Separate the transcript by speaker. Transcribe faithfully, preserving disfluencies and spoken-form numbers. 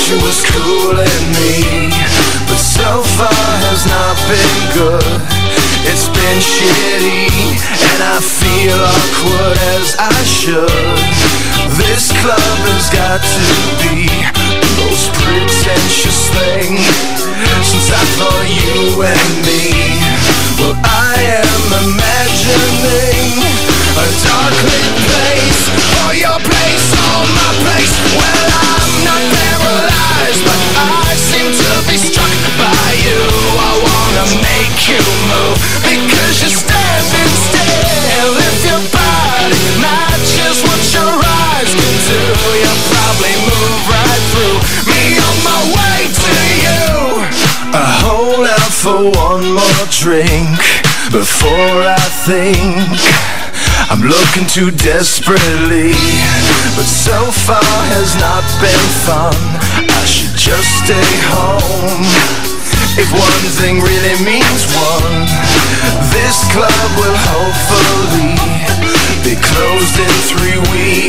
Speaker 1: she was cooling me, but so far has not been good. It's been shitty, and I feel awkward as I should. This club has got to be the most pretentious thing since I thought you and me. Well, I am imagining a dark lit place, or your place, or my place. Well, I'm not paralyzed, but I seem to be struck by you. I wanna make you move, because you're standing still. If your body matches what your eyes can do, you'll probably move right through me on my way to you. I hold out for one more drink before I think I'm looking too desperately, but so far has not been fun. I should just stay home. If one thing really means one, this club will hopefully be closed in three weeks.